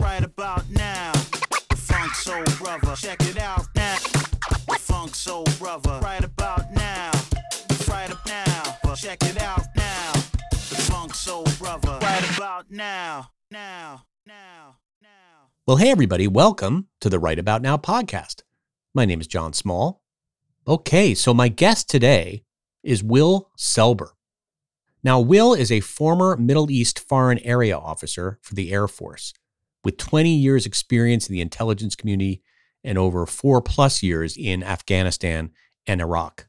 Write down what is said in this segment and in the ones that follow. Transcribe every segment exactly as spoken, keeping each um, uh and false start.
right about now. The Funk Soul Brother, check it out now. The Funk Soul Brother, right about now. Right up now, but check it out now. The Funk Soul Brother, right about now. Now, now, now. Well, hey everybody, welcome to the Right About Now podcast. My name is John Small. Okay, so my guest today is Will Selber. Now, Will is a former Middle East Foreign Area Officer for the Air Force with twenty years experience in the intelligence community and over four plus years in Afghanistan and Iraq.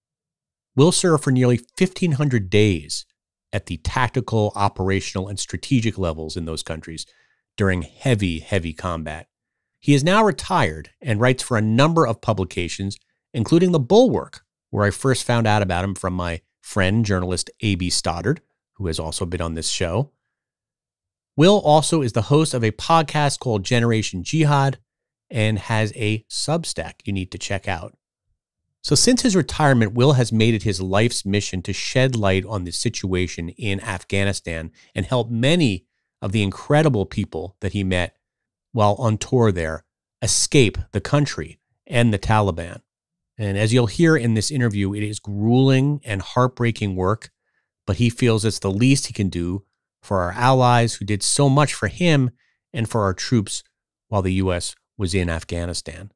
Will served for nearly fifteen hundred days at the tactical, operational, and strategic levels in those countries during heavy, heavy combat. He is now retired and writes for a number of publications, including The Bulwark, where I first found out about him from my friend, journalist A B Stoddard, who has also been on this show. Will also is the host of a podcast called Generation Jihad and has a Substack you need to check out. So since his retirement, Will has made it his life's mission to shed light on the situation in Afghanistan and help many of the incredible people that he met while on tour there escape the country and the Taliban. And as you'll hear in this interview, it is grueling and heartbreaking work, but he feels it's the least he can do for our allies who did so much for him and for our troops while the U S was in Afghanistan.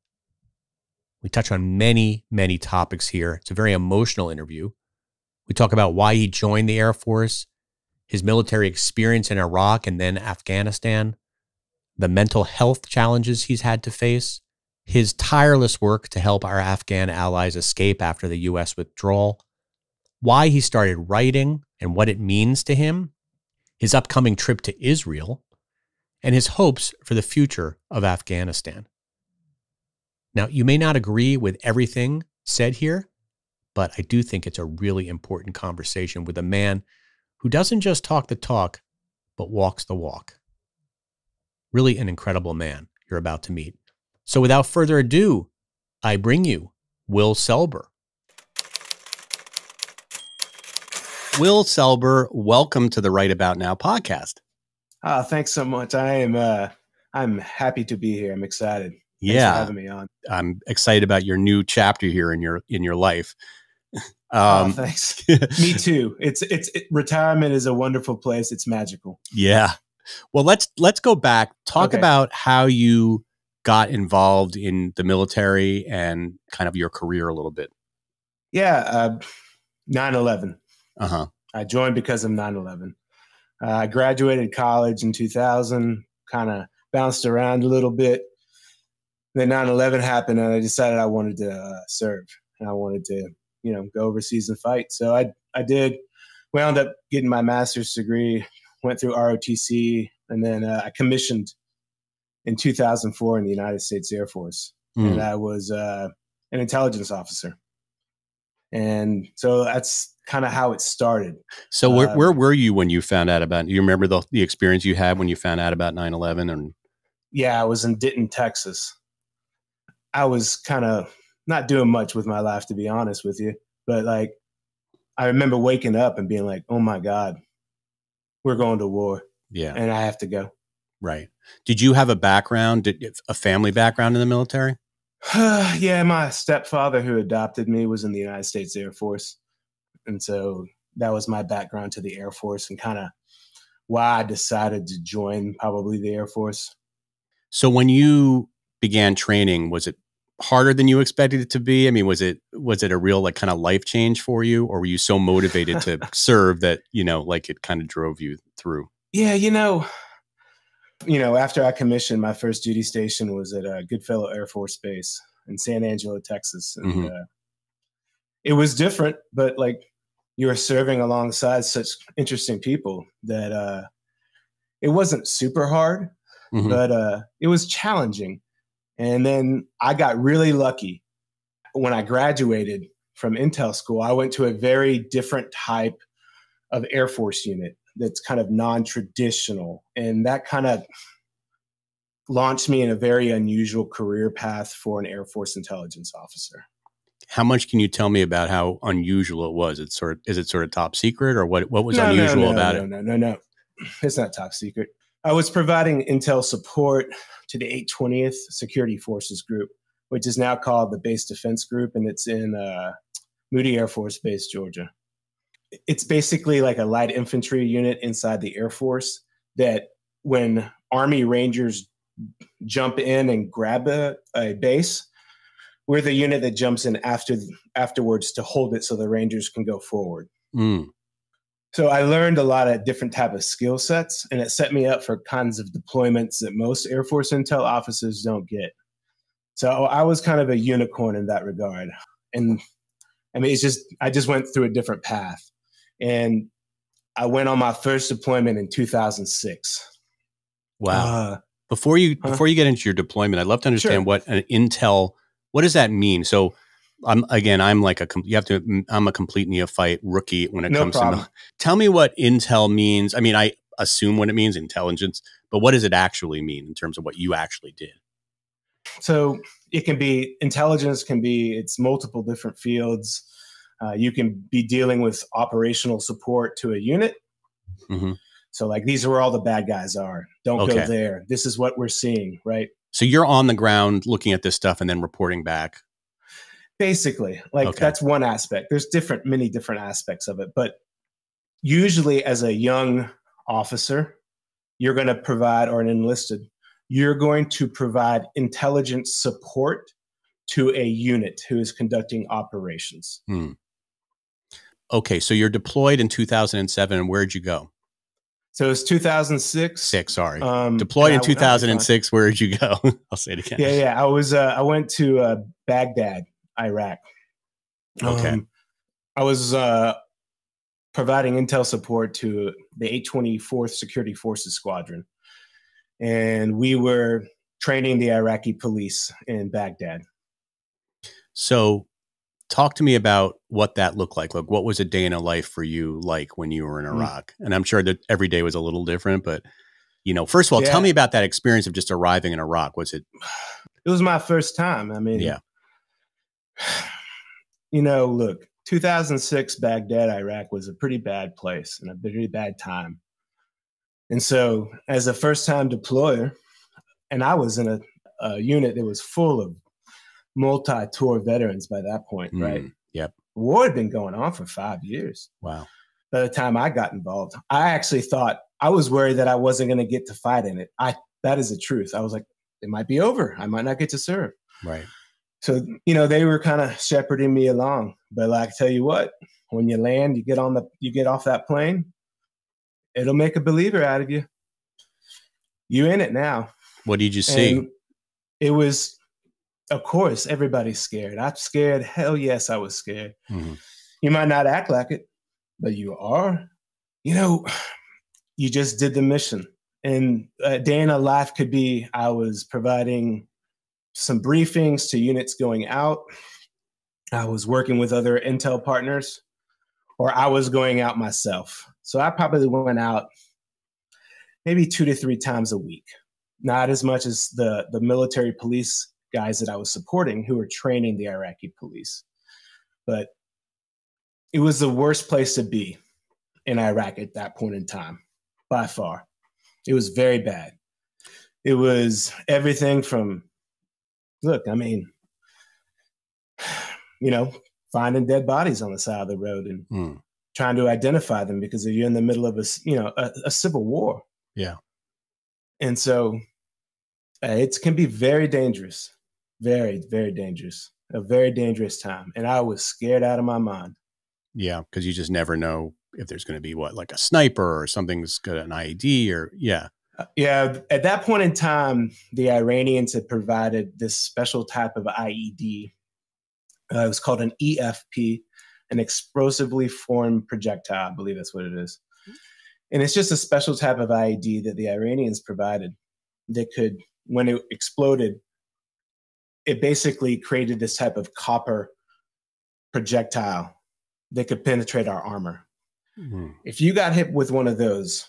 We touch on many, many topics here. It's a very emotional interview. We talk about why he joined the Air Force, his military experience in Iraq and then Afghanistan, the mental health challenges he's had to face, his tireless work to help our Afghan allies escape after the U S withdrawal, why he started writing and what it means to him, his upcoming trip to Israel, and his hopes for the future of Afghanistan. Now, you may not agree with everything said here, but I do think it's a really important conversation with a man who doesn't just talk the talk, but walks the walk. Really an incredible man you're about to meet. So without further ado, I bring you Will Selber. Will Selber, welcome to the Right About Now podcast. Oh, thanks so much. I am uh, I'm happy to be here. I'm excited. Thanks Yeah, for having me on. I'm excited about your new chapter here in your in your life. Um, Um, oh, thanks. Me too. It's it's it, retirement is a wonderful place. It's magical. yeah. Well, let's let's go back. Talk Okay. about how you got involved in the military and kind of your career a little bit. Yeah, uh, nine eleven. Uh huh. I joined because of nine eleven. Uh, I graduated college in two thousand. Kind of bounced around a little bit. Then nine eleven happened, and I decided I wanted to uh, serve, and I wanted to, you know, go overseas and fight. So I I did. Wound up getting my master's degree, went through R O T C, and then uh, I commissioned in two thousand four in the United States Air Force, Mm. and I was uh, an intelligence officer. And so that's kind of how it started. So where Um, where were you when you found out about? You remember the the experience you had when you found out about nine eleven? And Yeah, I was in Denton, Texas. I was kind of not doing much with my life, to be honest with you. But like, I remember waking up and being like, oh my God, we're going to war yeah, and I have to go. right. Did you have a background, did, a family background in the military? Yeah, my stepfather who adopted me was in the United States Air Force. And so that was my background to the Air Force and kind of why I decided to join probably the Air Force. So when you began training, was it harder than you expected it to be? I mean, was it was it a real like kind of life change for you, or were you so motivated to serve that, you know, like it kind of drove you through? Yeah, you know, you know, after I commissioned, my first duty station was at uh, Goodfellow Air Force Base in San Angelo, Texas. And Mhm. uh, it was different, but like you were serving alongside such interesting people that uh, it wasn't super hard, Mhm. but uh, it was challenging. And then I got really lucky. When I graduated from Intel school, I went to a very different type of Air Force unit that's kind of non-traditional. And that kind of launched me in a very unusual career path for an Air Force intelligence officer. How much can you tell me about how unusual it was? It's sort of, is it sort of top secret, or what, what was no, unusual no, no, about no, it? No, no, no, no. It's not top secret. I was providing intel support to the eight twentieth Security Forces Group, which is now called the Base Defense Group, and it's in uh, Moody Air Force Base, Georgia. It's basically like a light infantry unit inside the Air Force that when Army Rangers jump in and grab a, a base, we're the unit that jumps in after afterwards to hold it so the Rangers can go forward. Mm. So I learned a lot of different type of skill sets, and it set me up for kinds of deployments that most Air Force intel officers don't get. So I was kind of a unicorn in that regard. And I mean, it's just, I just went through a different path. And I went on my first deployment in two thousand six. Wow. Uh, before you, huh? before you get into your deployment, I'd love to understand Sure. what an intel, what does that mean? So I'm, again, I'm like a, you have to, I'm a complete neophyte rookie when it No comes problem. to, tell me what intel means. I mean, I assume what it means, intelligence, but what does it actually mean in terms of what you actually did? So it can be, intelligence can be, it's multiple different fields. Uh, you can be dealing with operational support to a unit. Mm-hmm. So like, these are where all the bad guys are. Don't Okay. go there. This is what we're seeing, right? So you're on the ground looking at this stuff and then reporting back. Basically, like Okay. that's one aspect. There's different, many different aspects of it. But usually as a young officer, you're going to provide, or an enlisted, you're going to provide intelligence support to a unit who is conducting operations. Hmm. Okay. So you're deployed in two thousand seven. And where'd you go? So it's two thousand six. Six, sorry. Um, Deployed in I- two thousand six. Where'd you go? I'll say it again. Yeah, yeah. I was. Uh, I went to uh, Baghdad, Iraq. Okay. Um, I was uh, providing intel support to the eight twenty-fourth Security Forces Squadron, and we were training the Iraqi police in Baghdad. So talk to me about what that looked like. Like, what was a day in a life for you like when you were in Iraq? Mm. And I'm sure that every day was a little different, but, you know, first of all, yeah. tell me about that experience of just arriving in Iraq. Was it? It was my first time. I mean, yeah. You know, look, two thousand six Baghdad, Iraq was a pretty bad place and a pretty bad time. And so as a first time deployer, and I was in a, a unit that was full of multi-tour veterans by that point, mm, right? Yep. War had been going on for five years. Wow. By the time I got involved, I actually thought, I was worried that I wasn't going to get to fight in it. I, that is the truth. I was like, it might be over. I might not get to serve. Right. So, you know, they were kind of shepherding me along. But like, I tell you what, when you land, you get on the, you get off that plane, it'll make a believer out of you. You in it now. What did you see? And it was, of course, everybody's scared. I'm scared. Hell yes, I was scared. Mm-hmm. You might not act like it, but you are. You know, you just did the mission. And a day in a life could be, I was providing some briefings to units going out. I was working with other intel partners, or I was going out myself. So I probably went out maybe two to three times a week. Not as much as the, the military police guys that I was supporting who were training the Iraqi police. But it was the worst place to be in Iraq at that point in time, by far. It was very bad. It was everything from, look, I mean, you know, finding dead bodies on the side of the road and mm. trying to identify them because you're in the middle of a, you know, a, a civil war. Yeah. And so uh, it can be very dangerous, very, very dangerous, a very dangerous time. And I was scared out of my mind. Yeah, because you just never know if there's going to be what, like a sniper or something's got an I E D or, yeah. Uh, yeah, at that point in time, the Iranians had provided this special type of I E D. Uh, it was called an E F P, an explosively formed projectile. I believe that's what it is. And it's just a special type of I E D that the Iranians provided that could, when it exploded, it basically created this type of copper projectile that could penetrate our armor. Mm-hmm. If you got hit with one of those,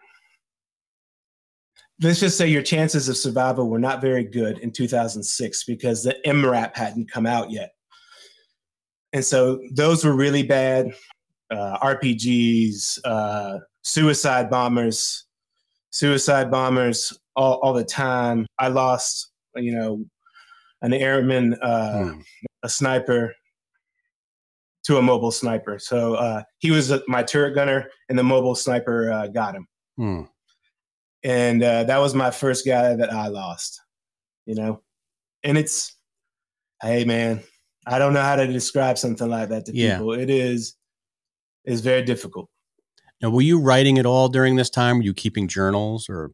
let's just say your chances of survival were not very good in two thousand six because the M RAP hadn't come out yet. And so those were really bad. Uh, R P Gs, uh, suicide bombers, suicide bombers all, all the time. I lost, you know, an airman, uh, hmm. a sniper to a mobile sniper. So uh, he was a, my turret gunner, and the mobile sniper uh, got him. Hmm. And uh, that was my first guy that I lost, you know. And it's, hey, man, I don't know how to describe something like that to yeah. people. It is, is very difficult. Now, were you writing at all during this time? Were you keeping journals or?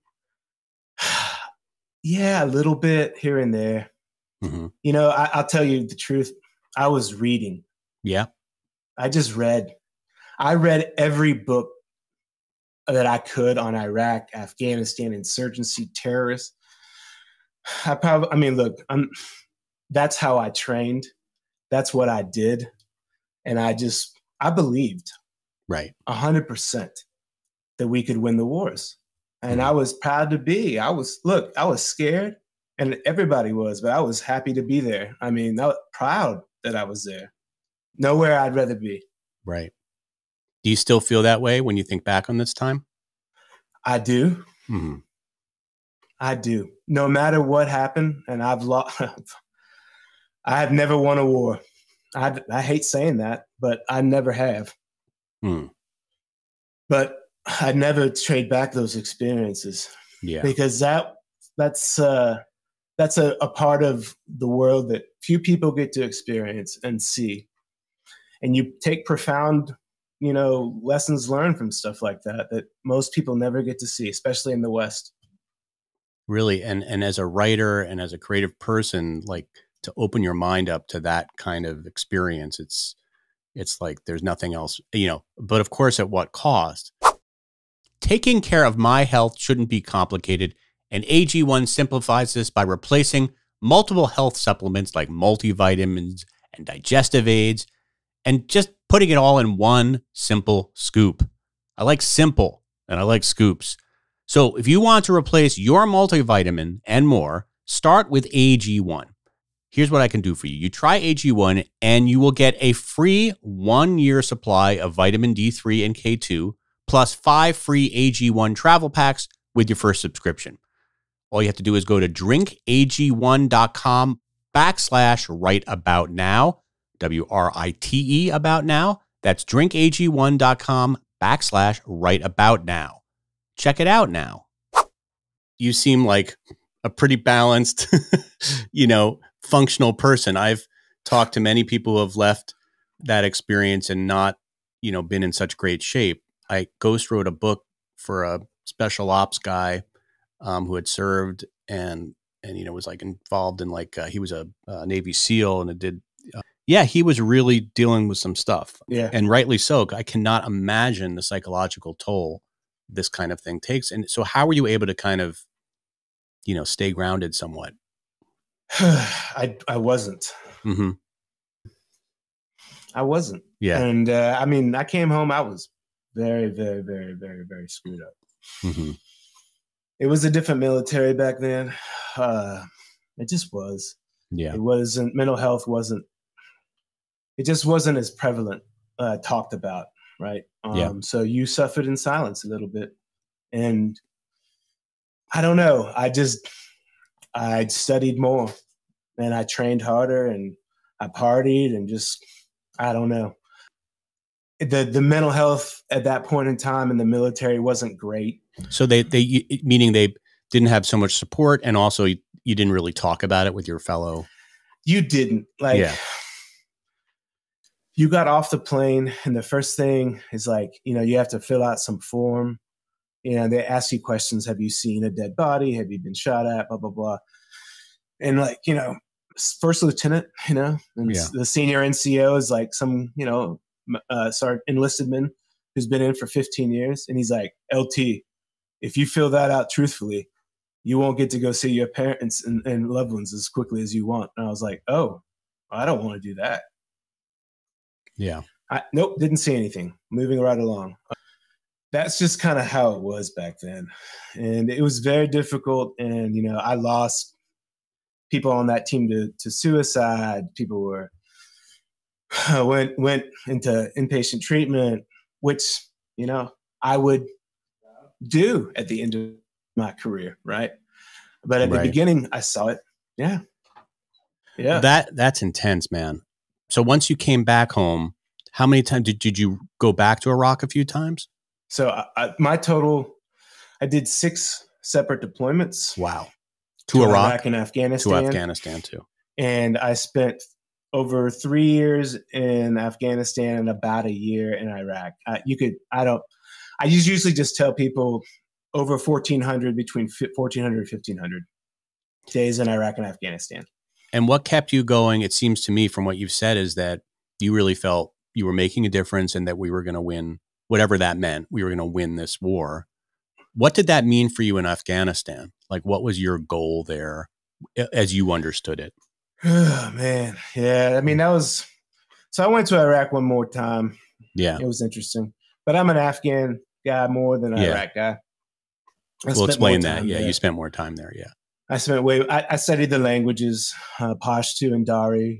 Yeah, a little bit here and there. Mm-hmm. You know, I, I'll tell you the truth. I was reading. Yeah. I just read. I read every book that I could on Iraq, Afghanistan, insurgency, terrorists. I probably, I mean, look, I'm, that's how I trained. That's what I did. And I just, I believed. Right. A hundred percent that we could win the wars. And mm-hmm. I was proud to be. I was, look, I was scared, and everybody was, but I was happy to be there. I mean, I was proud that I was there. Nowhere I'd rather be. Right. Do you still feel that way when you think back on this time? I do. Mm-hmm. I do. No matter what happened, and I've lost, I have never won a war. I, I hate saying that, but I never have. Hmm. But I never trade back those experiences. Yeah. Because that that's uh, that's a, a part of the world that few people get to experience and see. And you take profound, you know, lessons learned from stuff like that that most people never get to see, especially in the West. Really, and and as a writer and as a creative person, like to open your mind up to that kind of experience, it's It's like there's nothing else, you know, but of course, at what cost? Taking care of my health shouldn't be complicated, and A G one simplifies this by replacing multiple health supplements like multivitamins and digestive aids, and just putting it all in one simple scoop. I like simple, and I like scoops. So if you want to replace your multivitamin and more, start with A G one. Here's what I can do for you. You try A G one and you will get a free one-year supply of vitamin D three and K two, plus five free A G one travel packs with your first subscription. All you have to do is go to drinkag1.com backslash right about now, W R I T E about now. That's drinkag1.com backslash right about now. Check it out now. You seem like a pretty balanced, you know, functional person. I've talked to many people who have left that experience and not, you know, been in such great shape. I ghost wrote a book for a special ops guy um, who had served and, and, you know, was like involved in like, uh, he was a, a Navy SEAL and it did, uh, yeah, he was really dealing with some stuff. Yeah. And rightly so. I cannot imagine the psychological toll this kind of thing takes. And so how were you able to kind of, you know, stay grounded somewhat? I I wasn't. Mm-hmm. I wasn't. Yeah. And uh, I mean, I came home. I was very, very, very, very, very screwed up. Mm-hmm. It was a different military back then. Uh, it just was. Yeah. It wasn't. Mental health wasn't. It just wasn't as prevalent, uh, talked about, right? Um, yeah. So you suffered in silence a little bit, and I don't know. I just. I studied more and I trained harder and I partied and just, I don't know. The the mental health at that point in time in the military wasn't great. So they, they meaning they didn't have so much support, and also you, you didn't really talk about it with your fellow. You didn't. Like, yeah. You got off the plane and the first thing is like, you know, you have to fill out some form. You know, they ask you questions. Have you seen a dead body? Have you been shot at? Blah, blah, blah. And like, you know, first lieutenant, you know, and yeah. the senior N C O is like some, you know, uh, sorry, enlisted man who's been in for fifteen years. And he's like, L T, if you fill that out truthfully, you won't get to go see your parents and, and loved ones as quickly as you want. And I was like, oh, I don't want to do that. Yeah. I, nope, didn't see anything. Moving right along. That's just kind of how it was back then. And it was very difficult. And, you know, I lost people on that team to, to suicide. People were went went into inpatient treatment, which, you know, I would do at the end of my career, right? But at Right. the beginning, I saw it. Yeah. Yeah. That that's intense, man. So once you came back home, how many times did, did you go back to Iraq a few times? So I, I, my total, I did six separate deployments. Wow. To, to Iraq, Iraq and Afghanistan. To Afghanistan too. And I spent over three years in Afghanistan and about a year in Iraq. Uh, you could, I don't, I usually just tell people over fourteen hundred, between fourteen hundred and fifteen hundred days in Iraq and Afghanistan. And what kept you going, it seems to me from what you've said, is that you really felt you were making a difference and that we were going to win, whatever that meant. We were going to win this war. What did that mean for you in Afghanistan? Like, what was your goal there as you understood it? Oh, man. Yeah. I mean, that was, so I went to Iraq one more time. Yeah. It was interesting. But I'm an Afghan guy more than an Yeah. Iraq guy. I We'll spent explain more that. time Yeah. there. You spent more time there. Yeah. I spent way, I, I studied the languages, uh, Pashto and Dari.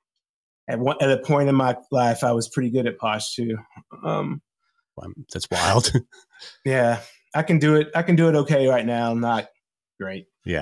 At one, at a point in my life, I was pretty good at Pashto. Um, Well, that's wild. yeah, I can do it. I can do it okay right now. Not great. Yeah.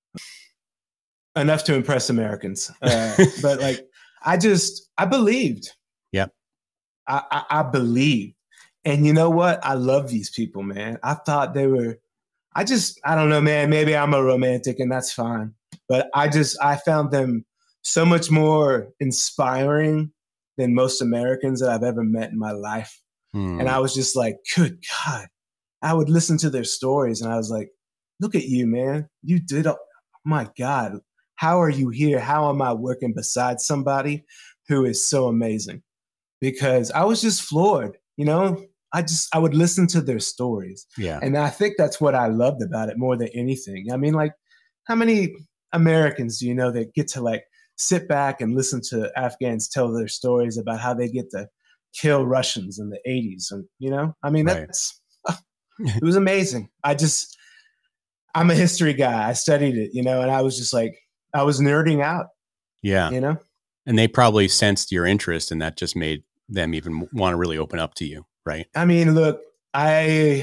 Enough to impress Americans. Uh, but like, I just, I believed. Yep. I, I, I believed. And you know what? I love these people, man. I thought they were, I just, I don't know, man, maybe I'm a romantic and that's fine. But I just, I found them so much more inspiring than most Americans that I've ever met in my life. Hmm. And I was just like, good God. I would listen to their stories and I was like, look at you, man. You did, oh my God. How are you here? How am I working beside somebody who is so amazing? Because I was just floored, you know? I just, I would listen to their stories. Yeah. And I think that's what I loved about it more than anything. I mean, like, how many Americans do you know that get to like sit back and listen to Afghans tell their stories about how they get to kill Russians in the eighties? And, you know, I mean, Right. that's, it was amazing. I just, I'm a history guy. I studied it, you know, and I was just like, I was nerding out, Yeah. you know? And they probably sensed your interest and that just made them even want to really open up to you. Right. I mean, look, I,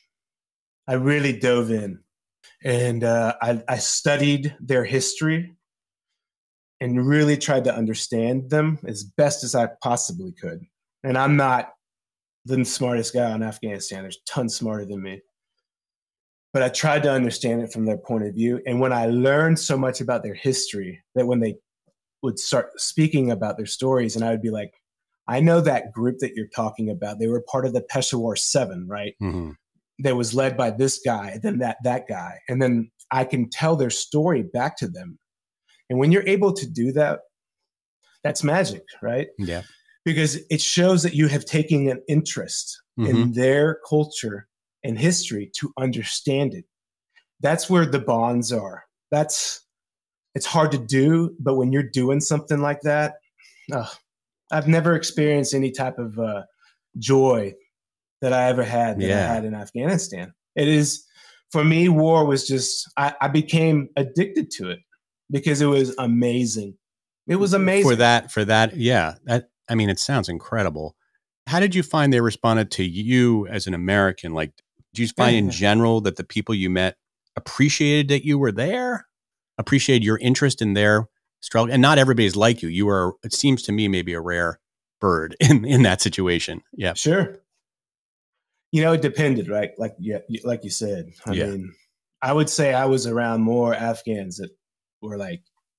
I really dove in and uh, I, I studied their history and really tried to understand them as best as I possibly could. And I'm not the smartest guy in Afghanistan. There's tons smarter than me. But I tried to understand it from their point of view. And when I learned so much about their history, that when they would start speaking about their stories, and I would be like, I know that group that you're talking about. They were part of the Peshawar Seven, right? Mm-hmm. That was led by this guy, then that that guy. And then I can tell their story back to them. And when you're able to do that, that's magic, right? Yeah. Because it shows that you have taken an interest Mm-hmm. in their culture and history to understand it. That's where the bonds are. That's, it's hard to do, but when you're doing something like that, oh, I've never experienced any type of uh, joy that I ever had that Yeah. I had in Afghanistan. It is, for me, war was just, I, I became addicted to it because it was amazing. It was amazing. For that, for that. Yeah. That, I mean, it sounds incredible. How did you find they responded to you as an American? Like, do you find in general that the people you met appreciated that you were there, appreciated your interest in their struggle? And not everybody's like you. You are, it seems to me, maybe a rare bird in, in that situation. Yeah. Sure. You know, it depended, right? Like, yeah, like you said. I Yeah. mean, I would say I was around more Afghans that were like,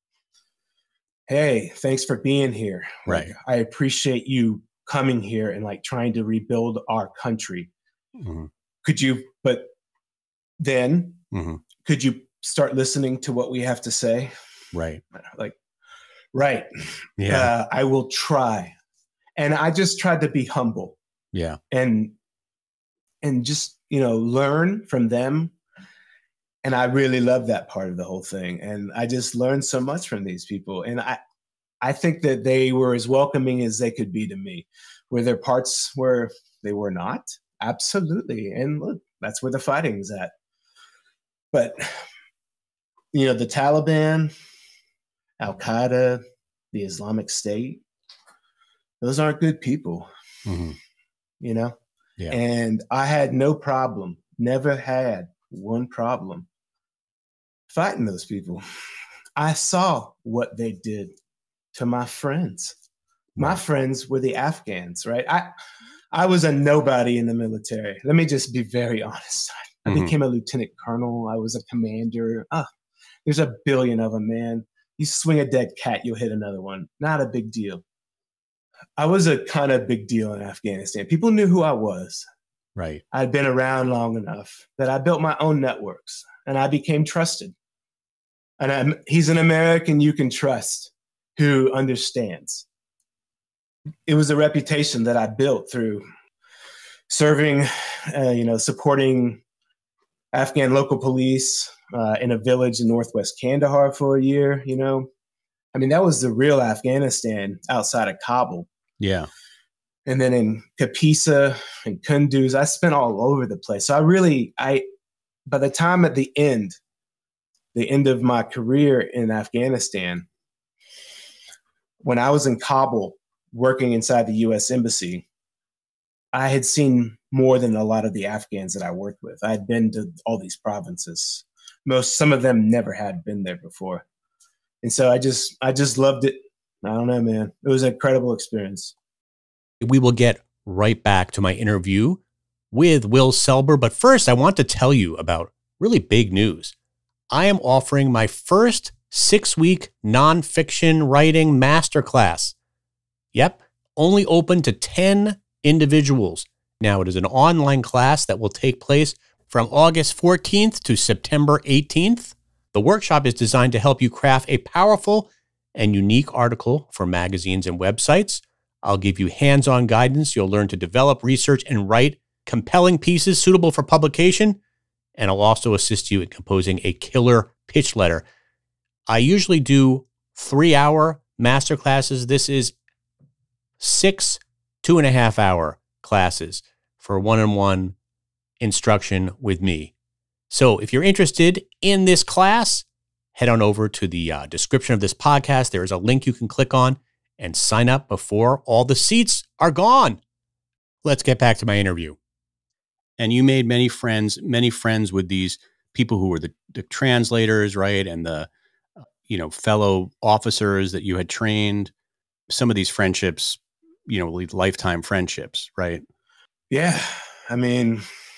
hey, thanks for being here. Right. Like, I appreciate you coming here and like trying to rebuild our country. Mm-hmm. Could you, but then Mm-hmm. could you start listening to what we have to say? Right. Like, right. Yeah. Uh, I will try. And I just tried to be humble Yeah. and, and just, you know, learn from them. And I really love that part of the whole thing. And I just learned so much from these people. And I, I think that they were as welcoming as they could be to me. Were there parts where they were not? Absolutely. And look, that's where the fighting is at. But, you know, the Taliban, Al-Qaeda, the Islamic State, those aren't good people, Mm-hmm. you know? Yeah. And I had no problem, never had one problem: fighting those people. I saw what they did to my friends. My friends were the Afghans, right? I I was a nobody in the military. Let me just be very honest. I Mm-hmm. became a lieutenant colonel. I was a commander. Ah, there's a billion of them, man. You swing a dead cat, you'll hit another one. Not a big deal. I was a kind of big deal in Afghanistan. People knew who I was. Right. I'd been around long enough that I built my own networks and I became trusted. And I'm, he's an American you can trust who understands. It was a reputation that I built through serving, uh, you know, supporting Afghan local police uh, in a village in northwest Kandahar for a year, you know. I mean, that was the real Afghanistan outside of Kabul. Yeah. And then in Kapisa and Kunduz, I spent all over the place. So I really, I, by the time at the end, the end of my career in Afghanistan, when I was in Kabul working inside the U S Embassy, I had seen more than a lot of the Afghans that I worked with. I had been to all these provinces. Most, some of them never had been there before. And so I just, I just loved it. I don't know, man. It was an incredible experience. We will get right back to my interview with Will Selber. But first, I want to tell you about really big news. I am offering my first six-week nonfiction writing masterclass. Yep, only open to ten individuals. Now, it is an online class that will take place from August fourteenth to September eighteenth. The workshop is designed to help you craft a powerful and unique article for magazines and websites. I'll give you hands-on guidance. You'll learn to develop, research, and write compelling pieces suitable for publication. And I'll also assist you in composing a killer pitch letter. I usually do three-hour masterclasses. This is six two and a half hour classes for one-on-one instruction with me. So if you're interested in this class, head on over to the uh, description of this podcast. There is a link you can click on and sign up before all the seats are gone. Let's get back to my interview. And you made many friends, many friends with these people who were the, the translators, right? And the, you know, fellow officers that you had trained. Some of these friendships, you know, lifetime friendships, right? Yeah. I mean,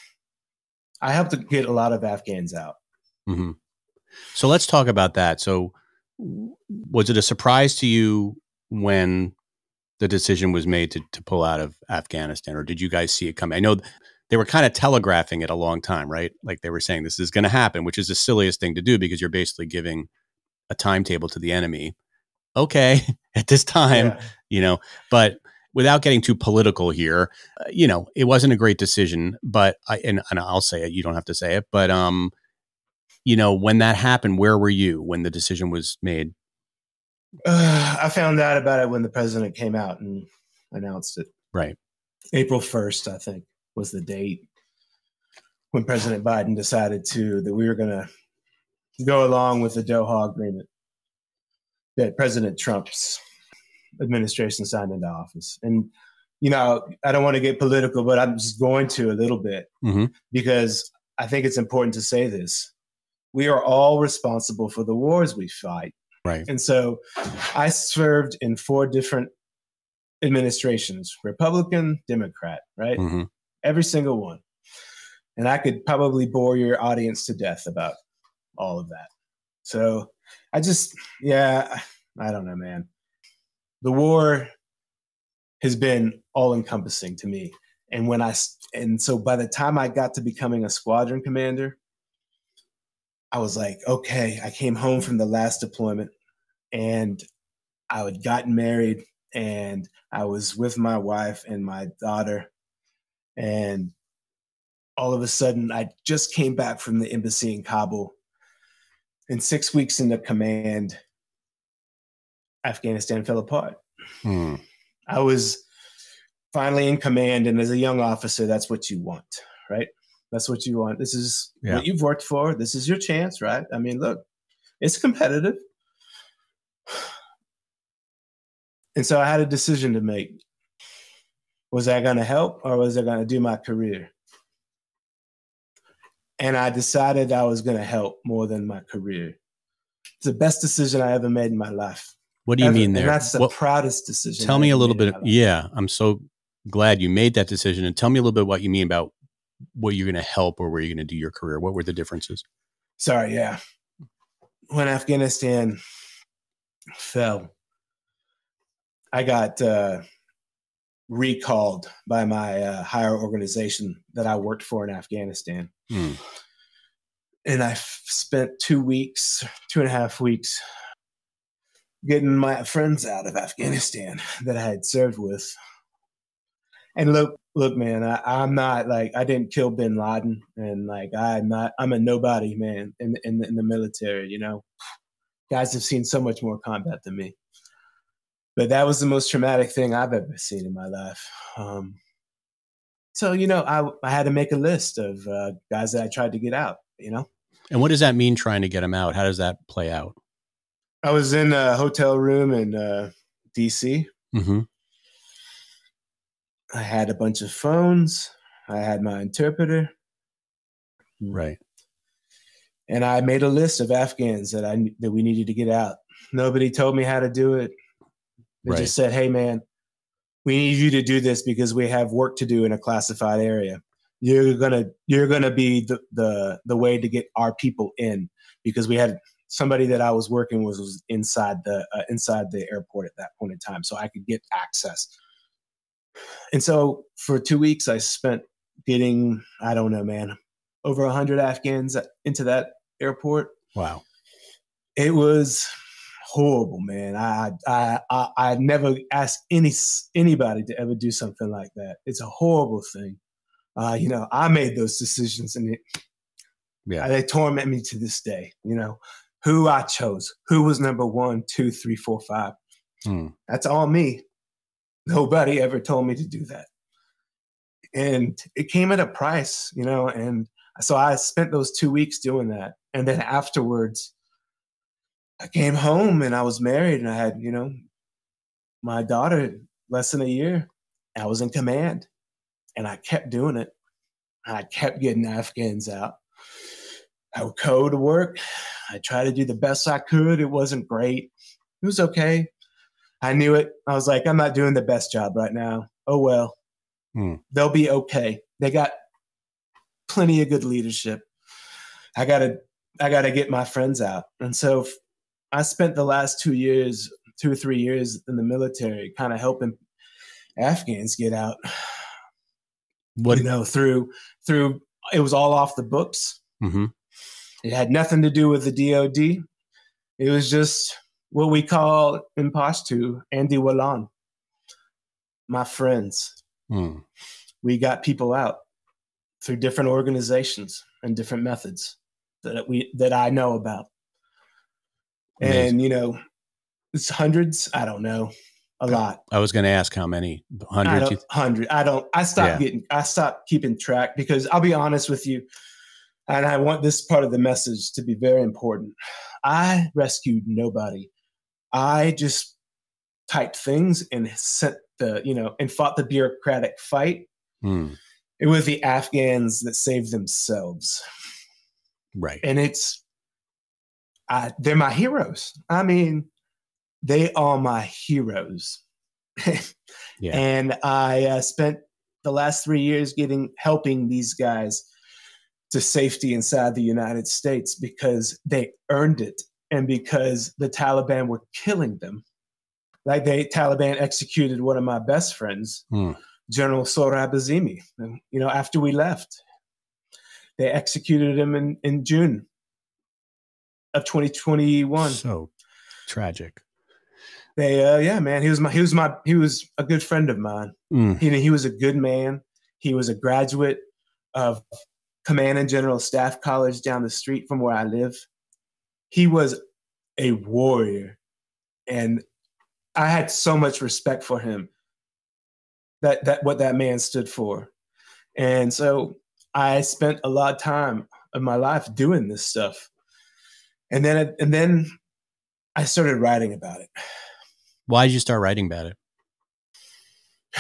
I helped to get a lot of Afghans out. Mm-hmm. So let's talk about that. So was it a surprise to you when the decision was made to, to pull out of Afghanistan, or did you guys see it coming? I know they were kind of telegraphing it a long time, right? Like they were saying this is going to happen, which is the silliest thing to do because you're basically giving a timetable to the enemy. Okay, at this time, yeah. you know, but without getting too political here, uh, you know, it wasn't a great decision, but I, and, and I'll say it, you don't have to say it, but, um, you know, when that happened, where were you when the decision was made? Uh, I found out about it when the president came out and announced it. Right. April first, I think, was the date when President Biden decided to, that we were going to go along with the Doha agreement that President Trump's administration signed into office. And, you know, I don't want to get political, but I'm just going to a little bit mm-hmm. because I think it's important to say this. We are all responsible for the wars we fight. Right. And so I served in four different administrations, Republican, Democrat, right? Mm-hmm. Every single one. And I could probably bore your audience to death about all of that. So I just, yeah, I don't know, man. The war has been all encompassing to me. And when I, and so by the time I got to becoming a squadron commander, I was like, okay, I came home from the last deployment and I had gotten married and I was with my wife and my daughter. And all of a sudden I just came back from the embassy in Kabul. And six weeks into command, Afghanistan fell apart. Hmm. I was finally in command. And as a young officer, that's what you want, right? That's what you want. This is yeah. what you've worked for. This is your chance, right? I mean, look, it's competitive. And so I had a decision to make. Was I going to help or was I going to do my career? and I decided I was going to help more than my career. It's the best decision I ever made in my life. What do you ever. mean there? And that's the what, proudest decision. Tell I me ever a little made in bit. my life. Yeah, I'm so glad you made that decision. And tell me a little bit what you mean about what you're going to help or where you're going to do your career. What were the differences? Sorry, yeah. When Afghanistan fell, I got uh, recalled by my uh, higher organization that I worked for in Afghanistan. Hmm. And I f- spent two weeks, two and a half weeks getting my friends out of Afghanistan that I had served with. And look, look, man, I, I'm not like, I didn't kill bin Laden, and like, I'm not, I'm a nobody, man, in, in, in the military, you know. Guys have seen so much more combat than me. But that was the most traumatic thing I've ever seen in my life. Um, so, you know, I, I had to make a list of uh, guys that I tried to get out, you know. And what does that mean, trying to get them out? How does that play out? I was in a hotel room in uh, D C. Mm-hmm. I had a bunch of phones. I had my interpreter. Right. And I made a list of Afghans that I that we needed to get out. Nobody told me how to do it. They Right. just said, hey, man, we need you to do this because we have work to do in a classified area. You're gonna you're gonna be the the the way to get our people in, because we had somebody that I was working with was inside the uh, inside the airport at that point in time, so I could get access. And so for two weeks, I spent getting, I don't know, man, over a hundred Afghans into that airport. Wow. It was horrible, man. I I I I never asked any anybody to ever do something like that. It's a horrible thing. Uh, you know, I made those decisions, and it, Yeah. they torment me to this day. You know, who I chose, who was number one, two, three, four, five. Hmm. That's all me. Nobody ever told me to do that, and it came at a price, you know. And so I spent those two weeks doing that, and then afterwards, I came home and I was married, and I had, you know, my daughter less than a year. I was in command, and I kept doing it. I kept getting Afghans out. I would go to work. I tried to do the best I could. It wasn't great. It was okay. I knew it. I was like, I'm not doing the best job right now. Oh, well, Hmm. they'll be okay. They got plenty of good leadership. I gotta, I gotta get my friends out. And so I spent the last two years, two or three years in the military, kind of helping Afghans get out. What? You know, through through it was all off the books. Mm-hmm. It had nothing to do with the D O D. It was just what we call in Pashto, Andy Walan. My friends. Hmm. We got people out through different organizations and different methods that we that I know about. Amazing. And, you know, it's hundreds. I don't know. A lot. I was going to ask how many I hundreds. don't, hundred. I don't. I stopped Yeah. getting. I stopped keeping track, because I'll be honest with you, and I want this part of the message to be very important. I rescued nobody. I just typed things and sent the, you know, and fought the bureaucratic fight. Hmm. It was the Afghans that saved themselves. Right. And it's, I, they're my heroes. I mean, they are my heroes. Yeah. And I uh, spent the last three years getting helping these guys to safety inside the United States, because they earned it, and because the Taliban were killing them. Like, the Taliban executed one of my best friends, Hmm. General Sohrab Azimi. And, you know, after we left, they executed him in, in June of twenty twenty-one. So tragic. They, uh, yeah, man, he was my, he was my, he was a good friend of mine. Mm. He, he was a good man. He was a graduate of Command and General Staff College down the street from where I live. He was a warrior, and I had so much respect for him. That that what that man stood for, and so I spent a lot of time of my life doing this stuff, and then and then I started writing about it. Why did you start writing about it?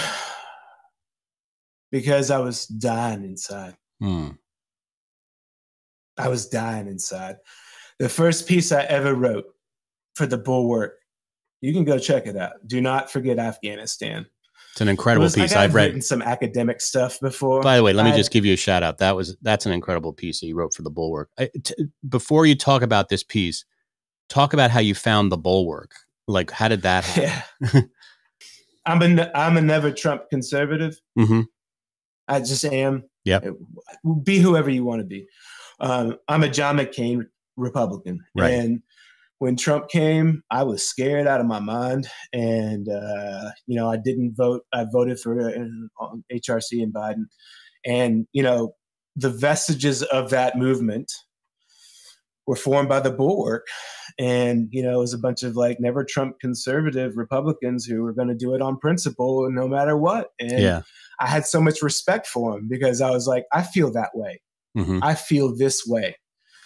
Because I was dying inside. Hmm. I was dying inside. The first piece I ever wrote for the Bulwark, you can go check it out. Do Not Forget Afghanistan. It's an incredible was, piece. I've I've read written some academic stuff before. By the way, let me I, just give you a shout out. That was that's an incredible piece that you wrote for the Bulwark. I, t- before you talk about this piece, talk about how you found the Bulwark. Like, how did that happen? Yeah. I'm a I'm a never Trump conservative. Mm-hmm. I just am. Yeah. Be whoever you want to be. Um, I'm a John McCain Republican, right. And when Trump came, I was scared out of my mind, and uh, you know, I didn't vote. I voted for uh, H R C and Biden, and you know, the vestiges of that movement were formed by the Bulwark, and you know, it was a bunch of like never Trump conservative Republicans who were going to do it on principle, no matter what. And yeah. I had so much respect for them because I was like, I feel that way. Mm-hmm. I feel this way.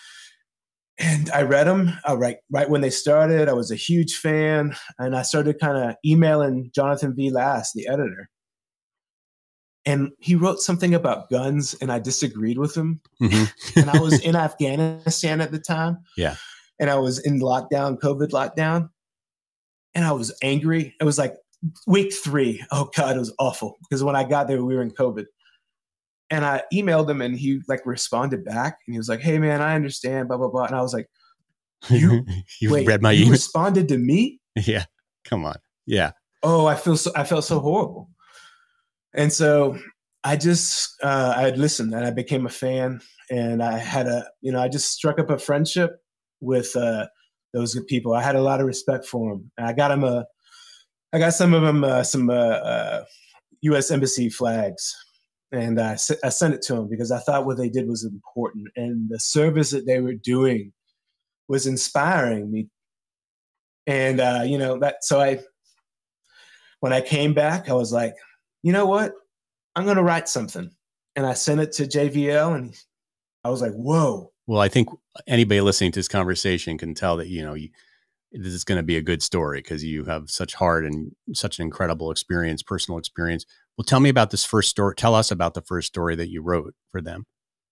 And I read them uh, right, right when they started. I was a huge fan. And I started kind of emailing Jonathan V. Last, the editor. And he wrote something about guns, and I disagreed with him. Mm-hmm. And I was in Afghanistan at the time. Yeah. And I was in lockdown, COVID lockdown. And I was angry. It was like week three. Oh, God, it was awful. Because when I got there, we were in COVID. And I emailed him, and he like responded back, and he was like, "Hey man, I understand, blah, blah, blah." And I was like, you, you wait, read my you email? Responded to me? Yeah. Come on. Yeah. Oh, I feel so, I felt so horrible. And so I just, uh, I had listened, and I became a fan, and I had a, you know, I just struck up a friendship with uh, those people. I had a lot of respect for them. And I got them a, I got some of them, uh, some uh, uh, U S Embassy flags. And I, I sent it to them because I thought what they did was important. And the service that they were doing was inspiring me. And, uh, you know, that, so I, when I came back, I was like, you know what? I'm going to write something. And I sent it to J V L, and I was like, whoa. Well, I think anybody listening to this conversation can tell that, you know, you, this is going to be a good story because you have such hard and such an incredible experience, personal experience. Well, tell me about this first story. Tell us about the first story that you wrote for them.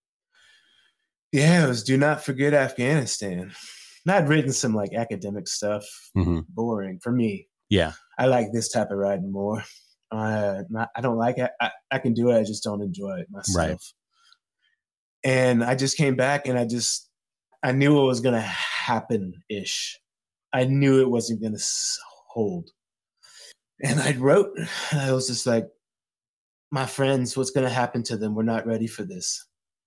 Yeah, it was Do Not Forget Afghanistan. And I'd written some like academic stuff, mm-hmm. boring for me. Yeah. I like this type of writing more. Uh, not, I don't like it. I, I can do it. I just don't enjoy it myself. Right. And I just came back, and I just, I knew what was going to happen-ish. I knew it wasn't going to hold. And I wrote, and I was just like, my friends, what's going to happen to them? We're not ready for this.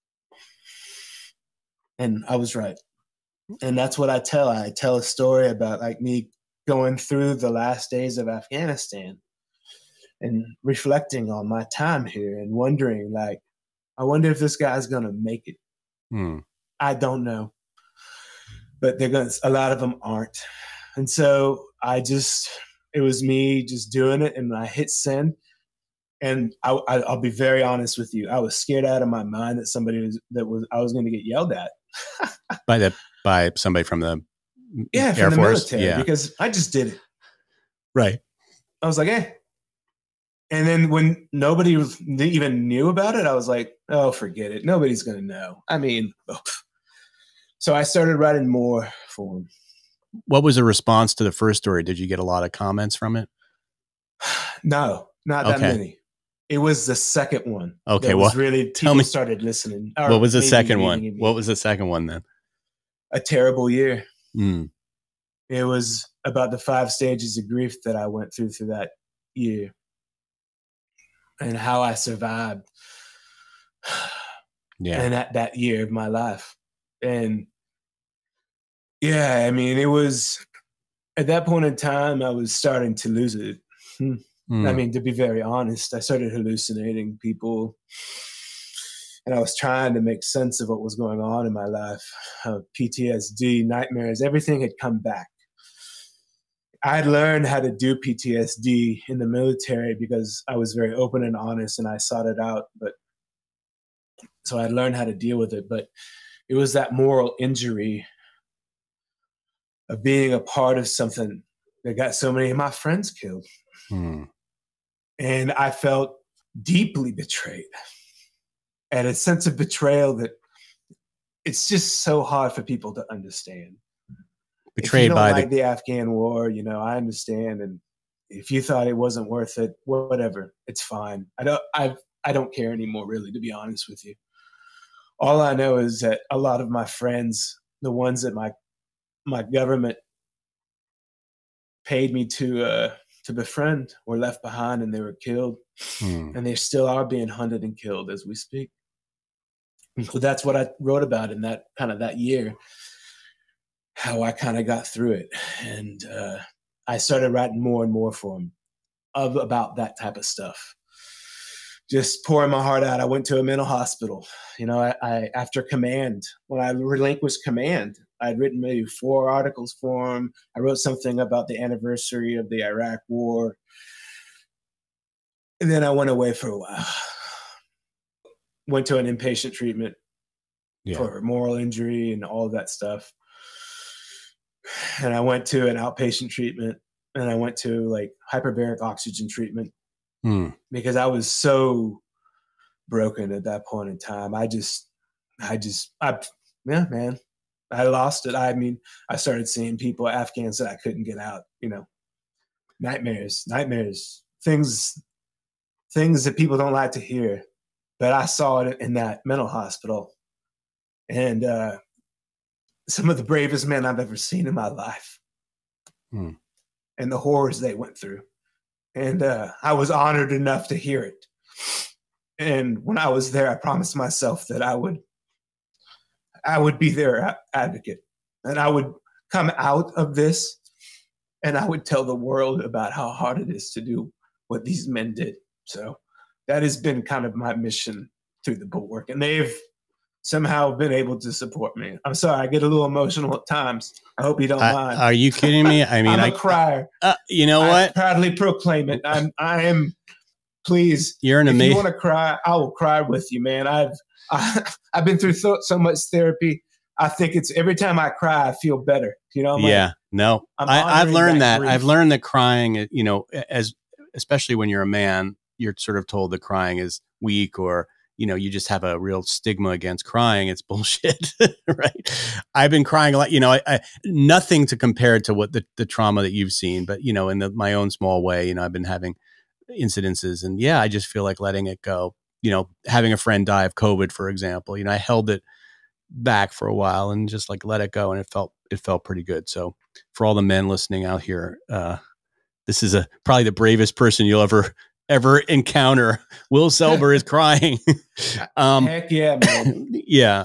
And I was right. And that's what I tell. I tell a story about like me going through the last days of Afghanistan and reflecting on my time here and wondering, like, I wonder if this guy's going to make it. Hmm. I don't know. But they're going to, a lot of them aren't. And so I just, it was me just doing it, and I hit send. And I, I, I'll be very honest with you. I was scared out of my mind that somebody was, that was, I was going to get yelled at. by the, by somebody from the yeah, Air from the Force? military, yeah. Because I just did it. Right. I was like, eh. And then when nobody was, even knew about it, I was like, oh, forget it. Nobody's going to know. I mean, oh. So I started writing more for them. What was the response to the first story? Did you get a lot of comments from it? No, not that okay. many. It was the second one. Okay, that well, was really people tell me, started listening. What was the second one? What was the second one then? A Terrible Year. Mm. It was about the five stages of grief that I went through through that year and how I survived. Yeah, and that that year of my life, and yeah, I mean, it was at that point in time I was starting to lose it. Hmm. Mm. I mean, to be very honest, I started hallucinating people, and I was trying to make sense of what was going on in my life. Uh, P T S D, nightmares, everything had come back. I had learned how to do P T S D in the military because I was very open and honest, and I sought it out. But so I learned how to deal with it. But it was that moral injury of being a part of something that got so many of my friends killed. Hmm. And I felt deeply betrayed, and a sense of betrayal that it's just so hard for people to understand. Betrayed if you don't by like the, the Afghan war, you know, I understand. And if you thought it wasn't worth it, whatever, it's fine. I don't, I, I don't care anymore, really, to be honest with you. All I know is that a lot of my friends, the ones that my, my government paid me to, uh, to befriend, were left behind and they were killed. hmm. And they still are being hunted and killed as we speak. So that's what I wrote about in that kind of that year, how I kind of got through it. And uh, I started writing more and more for him of about that type of stuff. Just pouring my heart out. I went to a mental hospital. You know, I, I after command, when I relinquished command, I had written maybe four articles for him. I wrote something about the anniversary of the Iraq war. And then I went away for a while. Went to an inpatient treatment Yeah. for moral injury and all of that stuff. And I went to an outpatient treatment, and I went to like hyperbaric oxygen treatment Hmm. because I was so broken at that point in time. I just, I just, I, yeah, man, I lost it. I mean, I started seeing people, Afghans that I couldn't get out, you know, nightmares, nightmares, things, things that people don't like to hear. But I saw it in that mental hospital. And uh, some of the bravest men I've ever seen in my life. Hmm. And the horrors they went through. And uh, I was honored enough to hear it. And when I was there, I promised myself that I would, I would be their advocate. And I would come out of this and I would tell the world about how hard it is to do what these men did. So that has been kind of my mission through the bulwark. And they've somehow been able to support me. I'm sorry, I get a little emotional at times. I hope you don't I, mind. are you kidding me? I mean, I'm a I crier. Uh, you know I what? proudly proclaim it. I'm, I am, please, You're an if amazing. you want to cry, I will cry with you, man. I've, I, I've been through so, so much therapy. I think it's every time I cry, I feel better. You know, I'm yeah, like, no, I'm I, I've honoring learned that that. grief. I've learned that crying, you know, as especially when you're a man, you're sort of told that crying is weak, or you know, you just have a real stigma against crying. It's bullshit, right? I've been crying a lot. You know, I, I nothing to compare to what the the trauma that you've seen, but you know, in the, my own small way, you know, I've been having incidences, and yeah, I just feel like letting it go. You know, having a friend die of COVID, for example, you know, I held it back for a while and just like let it go, and it felt it felt pretty good. So for all the men listening out here, uh this is a probably the bravest person you'll ever ever encounter. Will Selber is crying. um Heck yeah, man. yeah,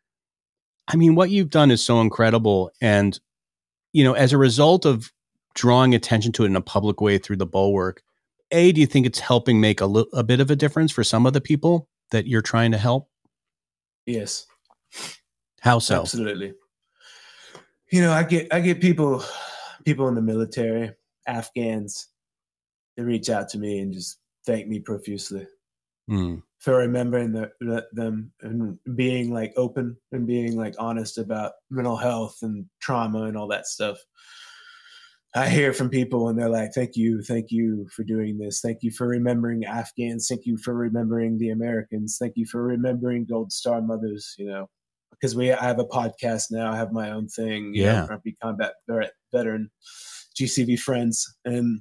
I mean, what you've done is so incredible, and you know, as a result of drawing attention to it in a public way through the bulwark, a do you think it's helping make a, li- a bit of a difference for some of the people that you're trying to help? Yes, How so? absolutely. You know, I get I get people people in the military, Afghans, they reach out to me and just thank me profusely Hmm. for remembering the, the, them and being like open and being like honest about mental health and trauma and all that stuff. I hear from people and they're like, thank you, thank you for doing this. Thank you for remembering Afghans. Thank you for remembering the Americans. Thank you for remembering Gold Star mothers, you know, because we, I have a podcast now. I have my own thing, you Yeah. know, Grumpy Combat Veteran, G C V Friends. And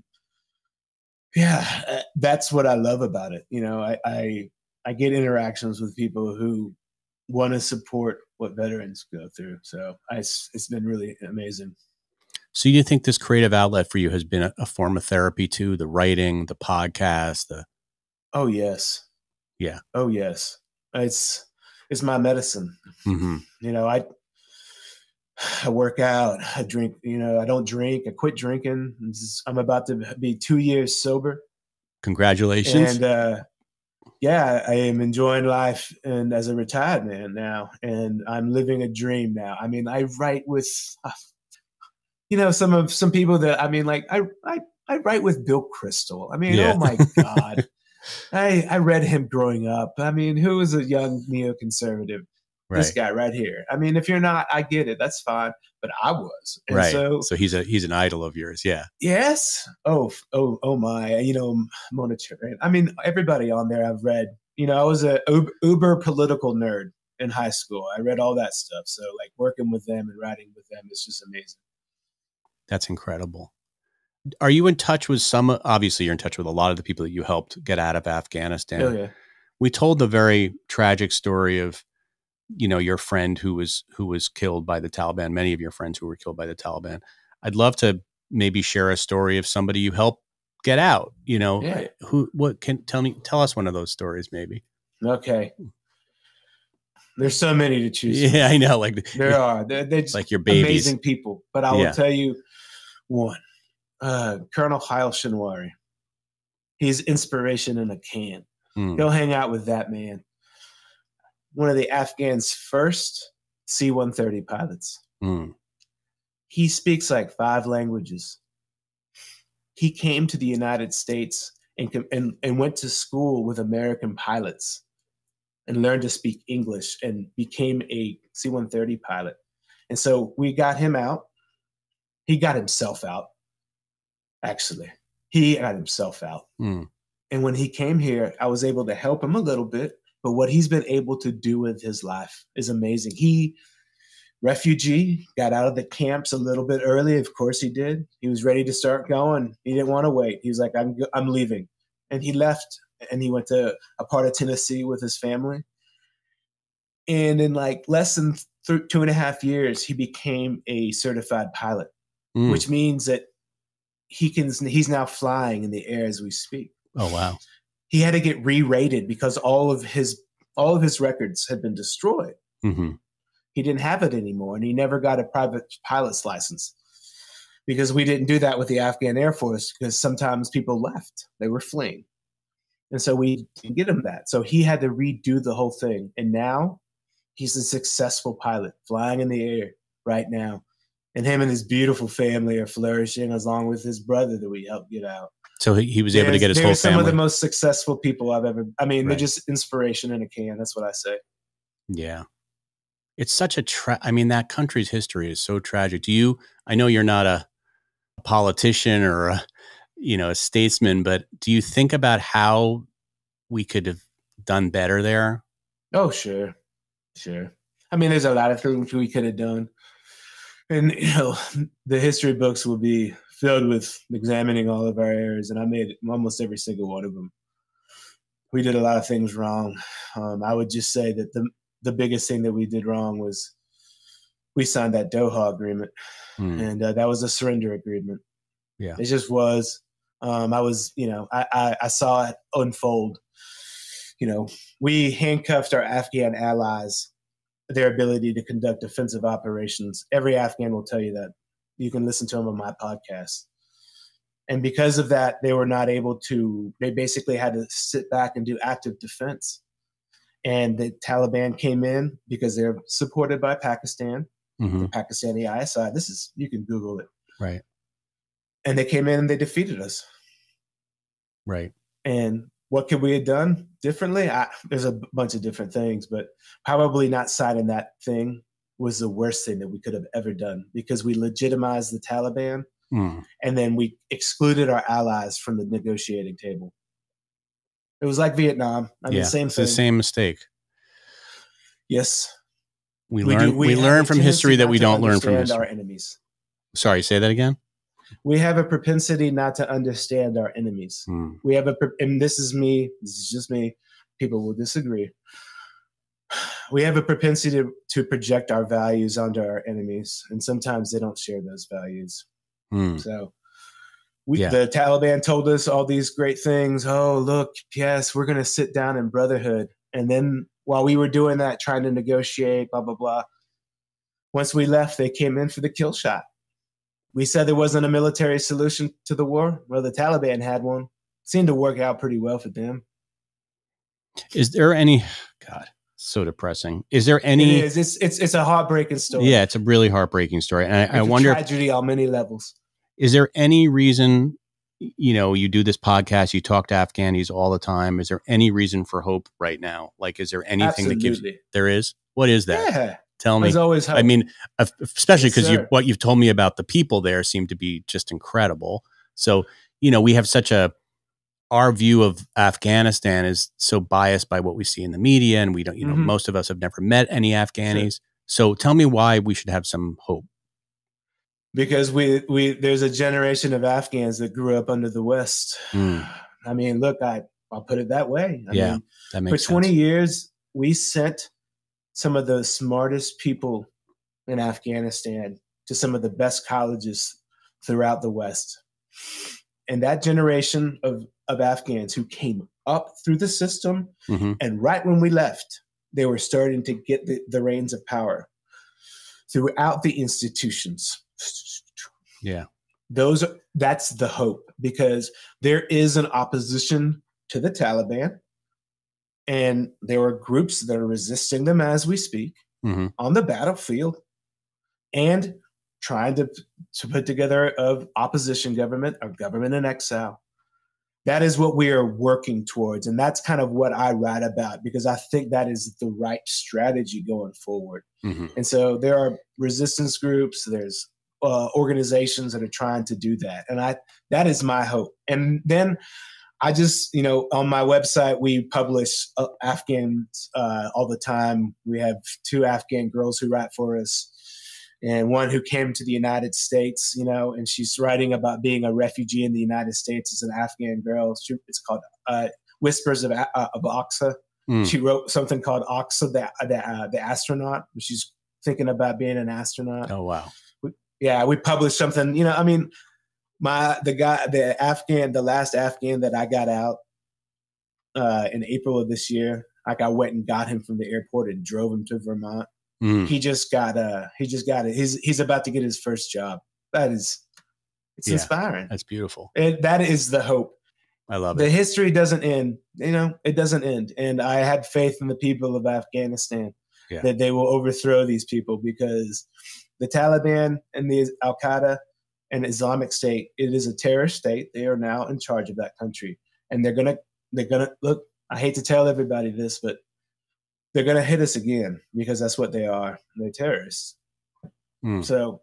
yeah, that's what I love about it. You know, I, I, I get interactions with people who want to support what veterans go through. So I, it's been really amazing. So you think this creative outlet for you has been a, a form of therapy too? The writing, the podcast, the Oh yes, yeah. Oh yes, it's it's my medicine. Mm-hmm. You know, I I work out, I drink. You know, I don't drink. I quit drinking. This is, I'm about to be two years sober. Congratulations. And uh, yeah, I am enjoying life, and as a retired man now, and I'm living a dream now. I mean, I write with. Uh, You know, some of some people that I mean, like I I, I write with Bill Crystal. I mean, Yeah. oh my God, I I read him growing up. I mean, who was a young neoconservative? Right. This guy right here. I mean, if you're not, I get it. That's fine. But I was, and right. so so he's a he's an idol of yours. Yeah. Yes. Oh oh oh my. You know, Mona. I mean, everybody on there I've read. You know, I was a uber, uber political nerd. in high school. I read all that stuff. So like working with them and writing with them is just amazing. That's incredible. Are you in touch with some, obviously you're in touch with a lot of the people that you helped get out of Afghanistan. Oh yeah. We told the very tragic story of, you know, your friend who was, who was killed by the Taliban, many of your friends who were killed by the Taliban. I'd love to maybe share a story of somebody you helped get out, you know, Yeah. who, what can tell me, tell us one of those stories maybe. Okay. There's so many to choose from. Yeah, I know. Like there are, they're, they're just like your babies. Amazing people. But I will Yeah. tell you one, uh, Colonel Kyle Shinwari. He's inspiration in a can. Mm. Go hang out with that man. One of the Afghans' first C one thirty pilots. Mm. He speaks like five languages. He came to the United States and, and, and went to school with American pilots and learned to speak English and became a C one thirty pilot. And so we got him out. He got himself out, actually. He got himself out. Mm. And when he came here, I was able to help him a little bit. But what he's been able to do with his life is amazing. He, refugee, got out of the camps a little bit early. Of course he did. He was ready to start going. He didn't want to wait. He was like, I'm, I'm leaving. And he left. And he went to a part of Tennessee with his family. And in like less than th- two and a half years, he became a certified pilot, mm. which means that he can, he's now flying in the air as we speak. Oh, wow. He had to get re-rated because all of his, all of his records had been destroyed. Mm-hmm. He didn't have it anymore. And he never got a private pilot's license because we didn't do that with the Afghan Air Force because sometimes people left, they were fleeing. And so we didn't get him that. So he had to redo the whole thing. And now he's a successful pilot flying in the air right now. And him and his beautiful family are flourishing along with his brother that we helped get out. So he, he was able There's, to get his whole family. They're some of the most successful people I've ever, I mean, right. they're just inspiration in a can. That's what I say. Yeah. It's such a, tra- I mean, that country's history is so tragic. Do you, I know you're not a politician or a, you know, a statesman, but do you think about how we could have done better there? Oh, sure. Sure. I mean, there's a lot of things we could have done. And, you know, the history books will be filled with examining all of our errors. And I made almost every single one of them. We did a lot of things wrong. Um, I would just say that the, the biggest thing that we did wrong was we signed that Doha agreement. Hmm. And uh, that was a surrender agreement. Yeah. It just was. Um, I was, you know, I, I, I saw it unfold. You know, we handcuffed our Afghan allies, their ability to conduct offensive operations. Every Afghan will tell you that. You can listen to them on my podcast. And because of that, they were not able to, they basically had to sit back and do active defense. And the Taliban came in because they're supported by Pakistan, mm-hmm. the Pakistani I S I. This is, you can Google it. Right. And they came in and they defeated us. Right. And what could we have done differently? I, there's a bunch of different things, but probably not signing that thing was the worst thing that we could have ever done because we legitimized the Taliban mm. and then we excluded our allies from the negotiating table. It was like Vietnam. I mean, yeah, same it's thing. the same mistake. Yes. We, we learn, do, we, we learn from history that we don't learn from history. Our enemies. Sorry, say that again. We have a propensity not to understand our enemies. Hmm. We have a, and this is me, this is just me, people will disagree. We have a propensity to, to project our values onto our enemies, and sometimes they don't share those values. Hmm. So we, yeah. the Taliban told us all these great things. Oh, look, yes, we're going to sit down in brotherhood. And then while we were doing that, trying to negotiate, blah, blah, blah, once we left, they came in for the kill shot. We said there wasn't a military solution to the war. Well, the Taliban had one. Seemed to work out pretty well for them. Is there any, God, so depressing. Is there any? It is. It's, it's, it's a heartbreaking story. Yeah, it's a really heartbreaking story. And I, it's I a wonder. tragedy on many levels. Is there any reason, you know, you do this podcast, you talk to Afghanis all the time. Is there any reason for hope right now? Like, is there anything Absolutely. that gives, there is? What is that? Yeah. Tell me. There's always hope. I mean, especially because yes, you, what you've told me about the people there seem to be just incredible. So, you know, we have such a our view of Afghanistan is so biased by what we see in the media, and we don't, you know, Mhm. most of us have never met any Afghanis. Sure. So tell me why we should have some hope. Because we we there's a generation of Afghans that grew up under the West. Mm. I mean, look, I I'll put it that way. I Yeah, mean, that for makes twenty sense. years, we sent some of the smartest people in Afghanistan to some of the best colleges throughout the West. And that generation of, of Afghans who came up through the system, hmm and right when we left, they were starting to get the, the reins of power throughout the institutions. Yeah. Those are, that's the hope, because there is an opposition to the Taliban, and there are groups that are resisting them as we speak hmm on the battlefield, and trying to, to put together an opposition government, a government in exile. That is what we are working towards. And that's kind of what I write about, because I think that is the right strategy going forward. hmm And so there are resistance groups, there's uh, organizations that are trying to do that. And I that is my hope. And then I just, you know, on my website, we publish uh, Afghans uh, all the time. We have two Afghan girls who write for us, and one who came to the United States, you know, and she's writing about being a refugee in the United States as an Afghan girl. She, it's called uh, Whispers of, uh, of Aqsa. Mm. She wrote something called Aqsa, the, the, uh, the astronaut. She's thinking about being an astronaut. Oh, wow. We, yeah, we published something, you know, I mean, my the guy, the Afghan, the last Afghan that I got out uh, in April of this year, like I went and got him from the airport and drove him to Vermont. Mm. He just got uh he just got it. He's he's about to get his first job. That is, it's Yeah, inspiring. That's beautiful. It, that is the hope. I love The it. history doesn't end. You know, it doesn't end. And I had faith in the people of Afghanistan Yeah. that they will overthrow these people, because the Taliban and the Al Qaeda and Islamic State, it is a terrorist state. They are now in charge of that country, and they're gonna they're gonna look. I hate to tell everybody this, but they're going to hit us again, because that's what they are. They're terrorists. Mm. So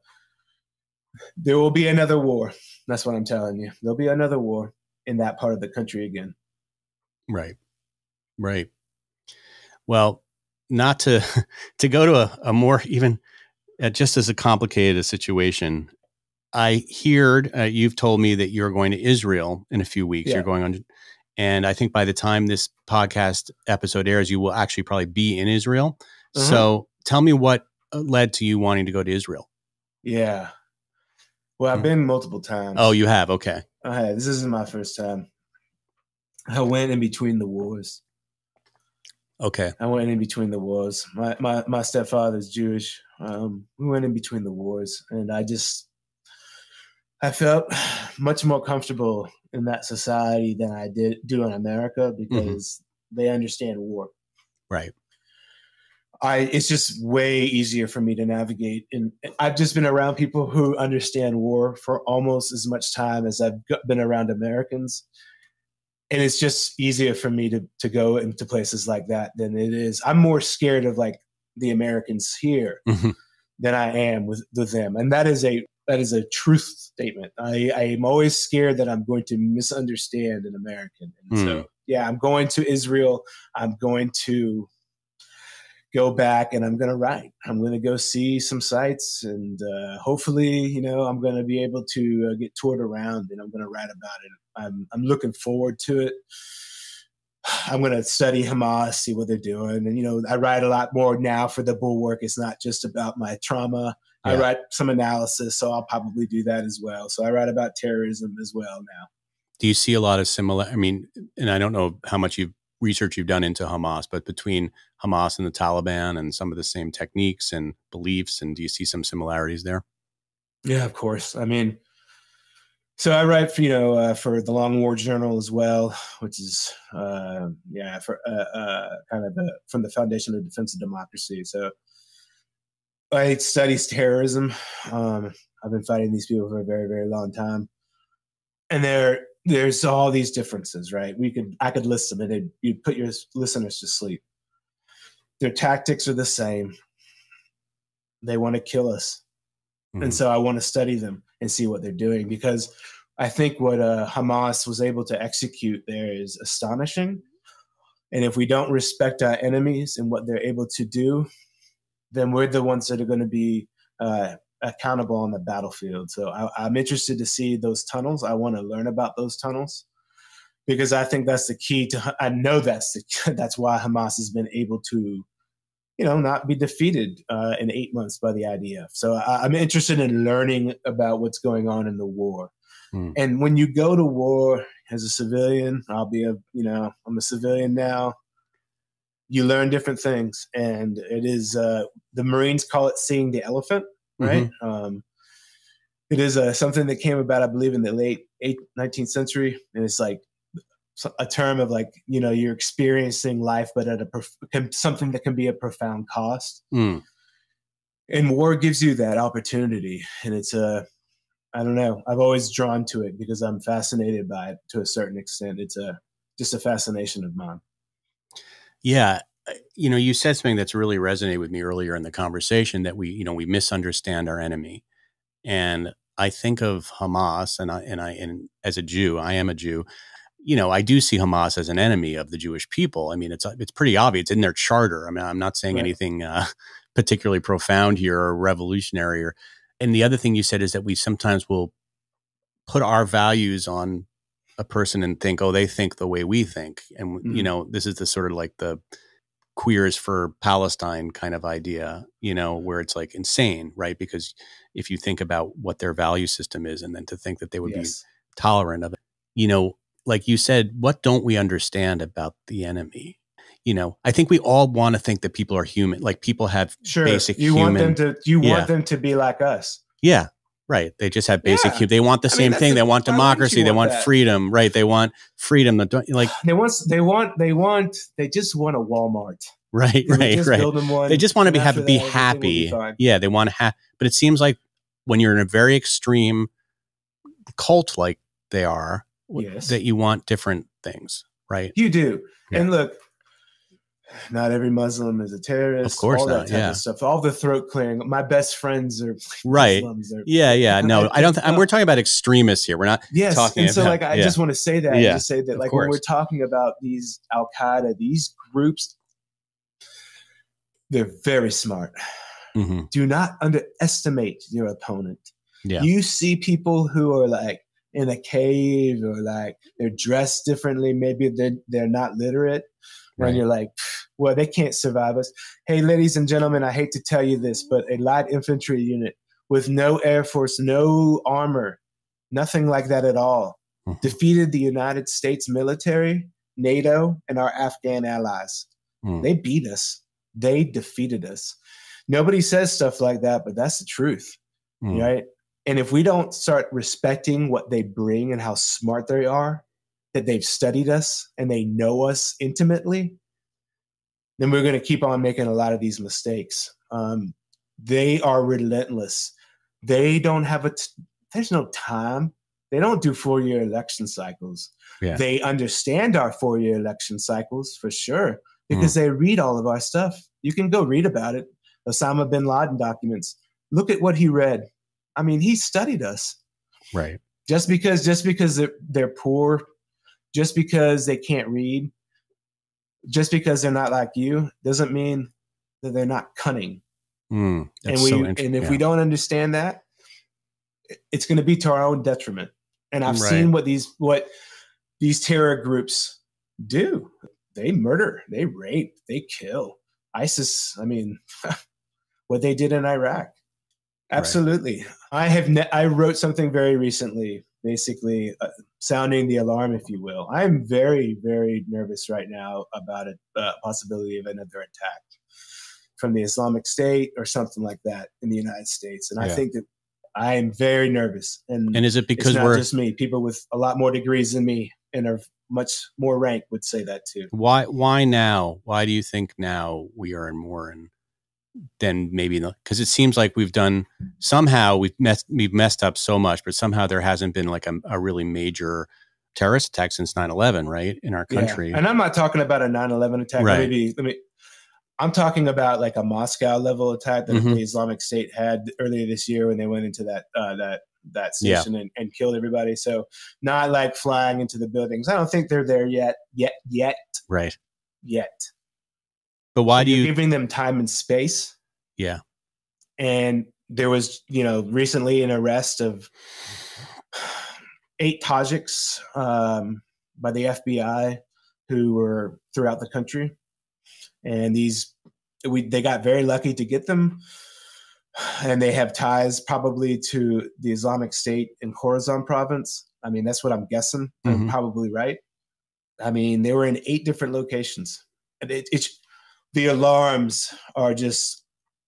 there will be another war. That's what I'm telling you. There'll be another war in that part of the country again. Right. Right. Well, not to to go to a, a more even uh, just as a complicated a situation. I heard uh, you've told me that you're going to Israel in a few weeks. Yeah. You're going on. And I think by the time this podcast episode airs, you will actually probably be in Israel. Uh-huh. So tell me what led to you wanting to go to Israel. Yeah. Well, I've Hmm. been multiple times. Oh, you have? Okay. I had. This isn't my first time. I went in between the wars. Okay. I went in between the wars. My my, my stepfather's Jewish. Um, we went in between the wars, and I just I felt much more comfortable in that society than I did do in America, because mm-hmm. they understand war. Right. I it's just way easier for me to navigate, and I've just been around people who understand war for almost as much time as I've been around Americans. And it's just easier for me to to go into places like that than it is. I'm more scared of like the Americans here mm-hmm. than I am with, with them. And that is a that is a truth statement. I, I am always scared that I'm going to misunderstand an American. And mm. so, yeah, I'm going to Israel. I'm going to go back, and I'm going to write. I'm going to go see some sites, and uh, hopefully, you know, I'm going to be able to uh, get toured around, and I'm going to write about it. I'm I'm looking forward to it. I'm going to study Hamas, see what they're doing. And, you know, I write a lot more now for the Bulwark. It's not just about my trauma. Yeah. I write some analysis, so I'll probably do that as well. So I write about terrorism as well now. Do you see a lot of similar, I mean, and I don't know how much you've research you've done into Hamas, but between Hamas and the Taliban and some of the same techniques and beliefs, and do you see some similarities there? Yeah, of course. I mean, so I write for, you know, uh, for the Long War Journal as well, which is, uh, yeah, for uh, uh, kind of a, from the Foundation of Defense of Democracy. So I study terrorism. Um, I've been fighting these people for a very, very long time. And there, there's all these differences, right? We could, I could list them, and you'd put your listeners to sleep. Their tactics are the same. They want to kill us. Mm-hmm. And so I want to study them and see what they're doing, because I think what uh, Hamas was able to execute there is astonishing. And if we don't respect our enemies and what they're able to do, then we're the ones that are going to be uh, accountable on the battlefield. So I, I'm interested to see those tunnels. I want to learn about those tunnels because I think that's the key to. I know that's the that's why Hamas has been able to, you know, not be defeated uh, in eight months by the I D F. So I, I'm interested in learning about what's going on in the war. Hmm. And when you go to war as a civilian, I'll be a, you know, I'm a civilian now. You learn different things, and it is uh, the Marines call it seeing the elephant, right? Mm-hmm. Um, it is uh, something that came about, I believe, in the late nineteenth century, and it's like a term of like, you know, you're experiencing life, but at a prof- something that can be a profound cost. Mm. And war gives you that opportunity, and it's a uh, I don't know. I've always drawn to it because I'm fascinated by it to a certain extent. It's a just a fascination of mine. Yeah. You know, you said something that's really resonated with me earlier in the conversation that we, you know, we misunderstand our enemy. And I think of Hamas and I, and I, and as a Jew, I am a Jew, you know, I do see Hamas as an enemy of the Jewish people. I mean, it's, it's pretty obvious. It's in their charter. I mean, I'm not saying right. anything uh, particularly profound here or revolutionary. Or, and the other thing you said is that we sometimes will put our values on a person and think, oh, they think the way we think. And, mm-hmm. you know, this is the sort of like the queers for Palestine kind of idea, you know, where it's like insane, right? Because if you think about what their value system is and then to think that they would yes. be tolerant of it, you know, like you said, what don't we understand about the enemy? You know, I think we all want to think that people are human, like people have sure. basic you human. Want them to, you yeah. want them to be like us. Yeah. Right. They just have basic, yeah. they want the I same mean, thing. A, they want democracy. They want, want freedom. Right. They want freedom. Like they want, they want, they want, they just want a Walmart. Right. They right. just right. Build them one, they just want to be happy, be that, happy. Be yeah. They want to have, but it seems like when you're in a very extreme cult, like they are, yes. that you want different things. Right. You do. Yeah. And look, not every Muslim is a terrorist. Of course all not. That type yeah. of stuff. All the throat clearing. My best friends are right. Muslims. Are, yeah, yeah. No, I don't. Th- we're talking about extremists here. We're not yes, talking. And so, about, like, I yeah. just want to say that. Yeah, and just say that, like, course. when we're talking about these Al Qaeda, these groups, they're very smart. Mm-hmm. Do not underestimate your opponent. Yeah. You see people who are like in a cave or like they're dressed differently. Maybe they're they're not literate. And right. you're like, well, they can't survive us. Hey, ladies and gentlemen, I hate to tell you this, but a light infantry unit with no Air Force, no armor, nothing like that at all, mm-hmm. defeated the United States military, NATO, and our Afghan allies. Mm. They beat us. They defeated us. Nobody says stuff like that, but that's the truth, mm. right? And if we don't start respecting what they bring and how smart they are, that they've studied us and they know us intimately, then we're going to keep on making a lot of these mistakes. Um, they are relentless. They don't have a, t- there's no time. They don't do four-year election cycles. Yeah. They understand our four-year election cycles for sure because mm. they read all of our stuff. You can go read about it. Osama bin Laden documents. Look at what he read. I mean, he studied us. Right. Just because, just because they're, they're poor, just because they can't read, just because they're not like you, doesn't mean that they're not cunning. Mm, and we, so and if yeah. we don't understand that, it's going to be to our own detriment. And I've right. seen what these what these terror groups do. They murder, they rape, they kill. ISIS. I mean, what they did in Iraq. Absolutely. Right. I have. Ne- I wrote something very recently, basically uh, sounding the alarm, if you will. I'm very, very nervous right now about a uh, possibility of another attack from the Islamic State or something like that in the United States. And yeah. I think that I am very nervous. And, and is it because it's not we're just me? People with a lot more degrees than me and are much more ranked would say that too. Why? Why now? Why do you think now we are in more in? Then maybe because it seems like we've done somehow we've messed we've messed up so much, but somehow there hasn't been like a, a really major terrorist attack since nine eleven, right, in our country. Yeah. And I'm not talking about a nine eleven attack. Right. Let me be, let me. I'm talking about like a Moscow level attack that mm-hmm. the Islamic State had earlier this year when they went into that uh, that that station yeah. and, and killed everybody. So not like flying into the buildings. I don't think they're there yet, yet, yet. Right. Yet. But why so do you're you giving them time and space? Yeah. And there was, you know, recently an arrest of eight Tajiks um, by the F B I who were throughout the country. And these, we they got very lucky to get them. And they have ties probably to the Islamic State in Khorasan province. I mean, that's what I'm guessing. Mm-hmm. I'm probably right. I mean, they were in eight different locations. And it, it's, the alarms are just,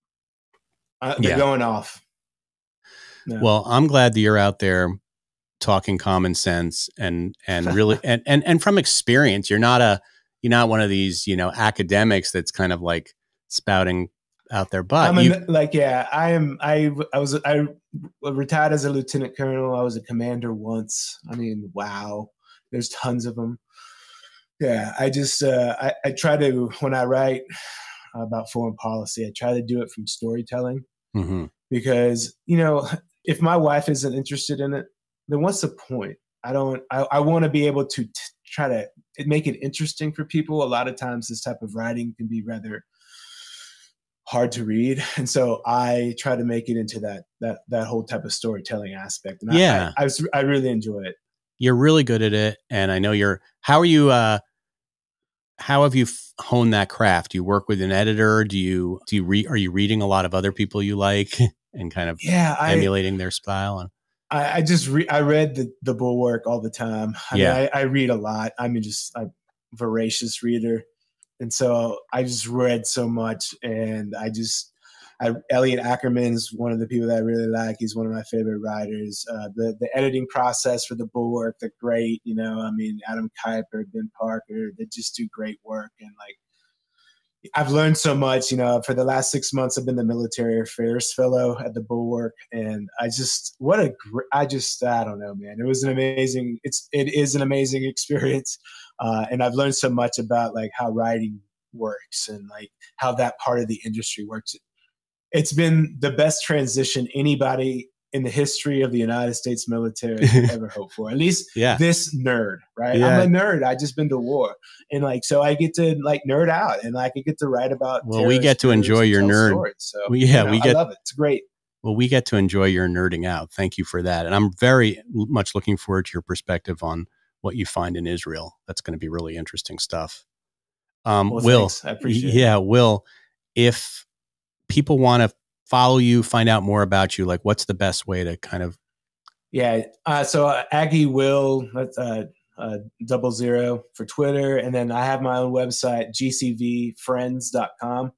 uh, they're yeah. going off. No. Well, I'm glad that you're out there talking common sense and, and really, and, and, and from experience, you're not a, you're not one of these, you know, academics that's kind of like spouting out their butt. I'm an, like, yeah, I am. I, I was, I retired as a lieutenant colonel. I was a commander once. I mean, wow, there's tons of them. Yeah. I just, uh, I, I try to, when I write about foreign policy, I try to do it from storytelling mm-hmm. because, you know, if my wife isn't interested in it, then what's the point? I don't, I, I want to be able to t- try to make it interesting for people. A lot of times this type of writing can be rather hard to read. And so I try to make it into that, that, that whole type of storytelling aspect. And yeah. I, I, I, was, I really enjoy it. You're really good at it. And I know you're, how are you, uh, how have you honed that craft? Do you work with an editor? Do you, do you read, are you reading a lot of other people you like and kind of yeah, I, emulating their style? And I, I just, re- I read the, the Bulwark all the time. I yeah. mean, I, I read a lot. I mean, just a voracious reader. And so I just read so much, and I just, I, Elliot Ackerman is one of the people that I really like. He's one of my favorite writers. Uh, the the editing process for the Bulwark, they're great. You know, I mean, Adam Kuiper, Ben Parker, they just do great work. And like, I've learned so much. You know, for the last six months, I've been the military affairs fellow at the Bulwark, and I just, what a, gr- I just, I don't know, man. It was an amazing. It's it is an amazing experience. Uh, and I've learned so much about like how writing works and like how that part of the industry works. It's been the best transition anybody in the history of the United States military could ever hope for. At least yeah. this nerd, right? Yeah. I'm a nerd. I just been to war. And like, so I get to like nerd out and like I get to write about. Well, we get to enjoy your nerd. Stories. So well, yeah, you know, we get, I love it. It's great. Well, we get to enjoy your nerding out. Thank you for that. And I'm very much looking forward to your perspective on what you find in Israel. That's going to be really interesting stuff. Um, well, Will, thanks. I appreciate yeah, it. Will, if people want to follow you, find out more about you, like what's the best way to kind of? Yeah. Uh, so uh, Aggie Will, that's uh, uh, double zero for Twitter. And then I have my own website, g c v friends dot com.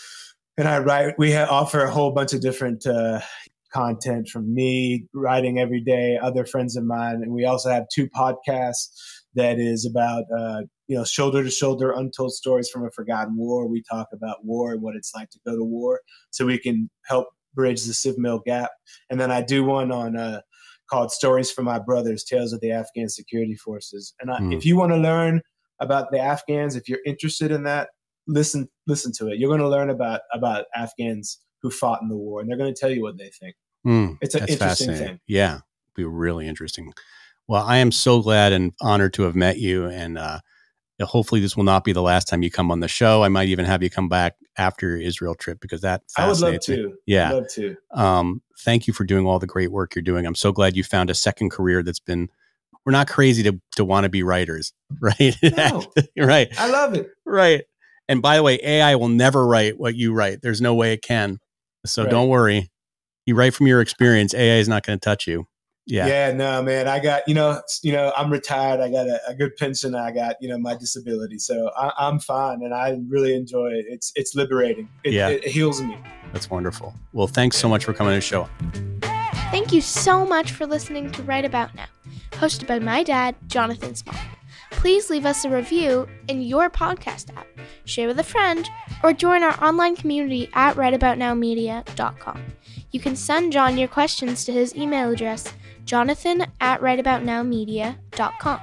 And I write, we have, offer a whole bunch of different uh, content from me writing every day, other friends of mine. And we also have two podcasts that is about, uh, you know, shoulder to shoulder, untold stories from a forgotten war. We talk about war and what it's like to go to war so we can help bridge the civ mil gap. And then I do one on uh, called Stories from My Brothers, Tales of the Afghan Security Forces. And I, mm. if you want to learn about the Afghans, if you're interested in that, listen, listen to it. You're going to learn about, about Afghans who fought in the war, and they're going to tell you what they think. Mm, it's an interesting thing. Yeah, it'd be really interesting. Well, I am so glad and honored to have met you. And uh, hopefully this will not be the last time you come on the show. I might even have you come back after your Israel trip because that fascinates me. I would love to. Yeah. I'd love to. Um, thank you for doing all the great work you're doing. I'm so glad you found a second career that's been, we're not crazy to, to want to be writers, right? No, right. I love it. Right. And by the way, A I will never write what you write. There's no way it can. So right. Don't worry. You write from your experience. A I is not going to touch you. Yeah. Yeah, no, man. I got, you know, you know, I'm retired. I got a, a good pension. I got, you know, my disability. So I, I'm fine. And I really enjoy it. It's, it's liberating. It, yeah. it heals me. That's wonderful. Well, thanks so much for coming to the show. Thank you so much for listening to Right About Now, hosted by my dad, Jonathan Small. Please leave us a review in your podcast app, share with a friend, or join our online community at right about now media dot com. You can send John your questions to his email address, jonathan at right about now media dot com.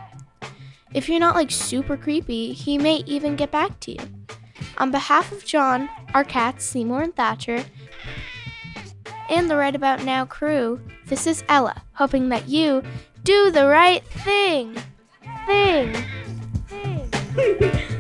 If you're not like super creepy, he may even get back to you. On behalf of John, our cats Seymour and Thatcher, and the Right About Now crew, this is Ella, hoping that you do the right thing. Thing. Thing.